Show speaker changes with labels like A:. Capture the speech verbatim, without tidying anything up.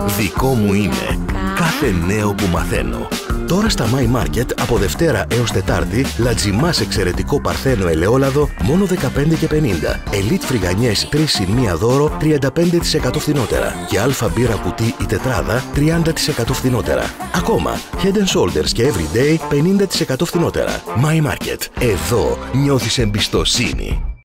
A: Δικό μου είναι. Κάθε νέο που μαθαίνω. Τώρα στα My Market από Δευτέρα έως Τετάρτη λατζιμάς εξαιρετικό παρθένο ελαιόλαδο μόνο δεκαπέντε και πενήντα. Elite φρυγανιές τρία συν ένα δώρο τριάντα πέντε τοις εκατό φθηνότερα. Και αλφα μπύρα κουτί η τετράδα τριάντα τοις εκατό φθηνότερα. Ακόμα Head and Shoulders και Everyday πενήντα τοις εκατό φθηνότερα. My Market. Εδώ νιώθεις εμπιστοσύνη.